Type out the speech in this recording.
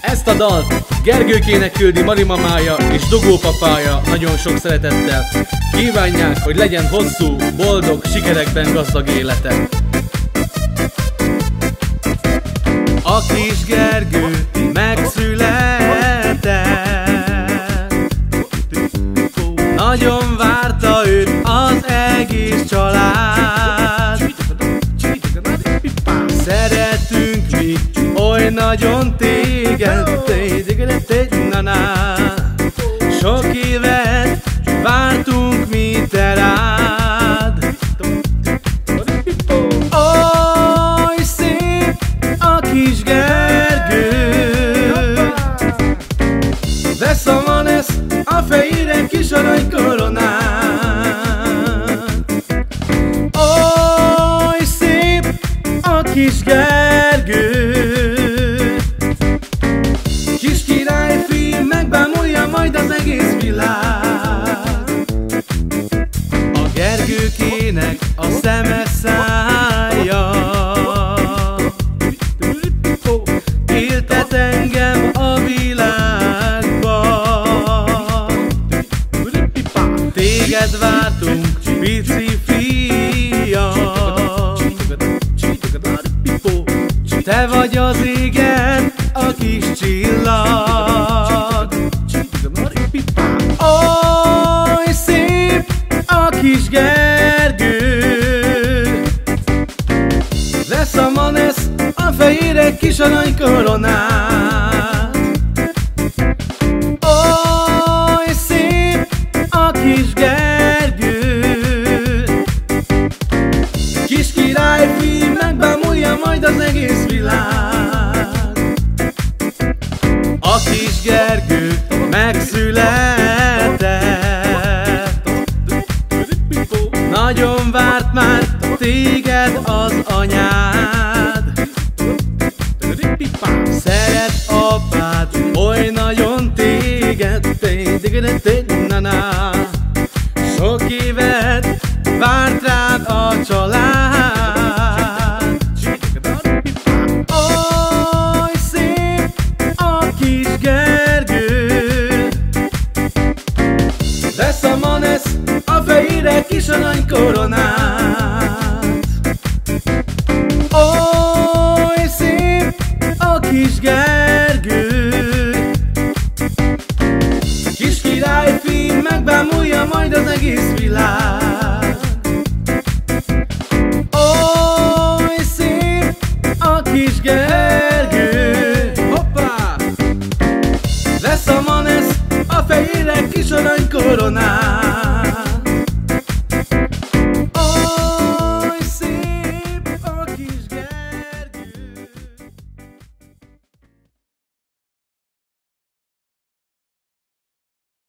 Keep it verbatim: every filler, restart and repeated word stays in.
Ezt a dalt Gergőkének küldi Marimamája és Dogó papája nagyon sok szeretettel. Kívánják, hogy legyen hosszú, boldog, sikerekben gazdag élete. A kis Gergő megszületett, nagyon várta őt az egész család. Szeretünk mi oly nagyon téged, sok évet vártunk mi te rád. Oly szép a kis Gergő, vesz a Vanesz a fejére kis arany koronát. Oly szép a kis Gergő, kis királyfi megbámulja majd az egész világ. A Gergőkének a szeme szája éltet engem a világban. Téged vártunk, pici fiam, te vagy az égen a kis csillag. Oly szép a kis Gergő, vesz a Vanesz a fejére kis arany koronát. Oly szép a kis Gergő, kis királyfi megbámulja majd az egész világ. A kis Gergő megszületett, nagyon várt már téged az anyád. Szeret apád oly nagyon téged, sok évet várt rád a család. Oly szép a kis Gergő, vesz a Vanesz a fejére kis arany koronát. Oly szép a kis Gergő, kis királyfi megbámulja majd az egész világ. Oly szép a kis Gergő, hoppá! Vesz a Vanesz a fejére kis arany koronát.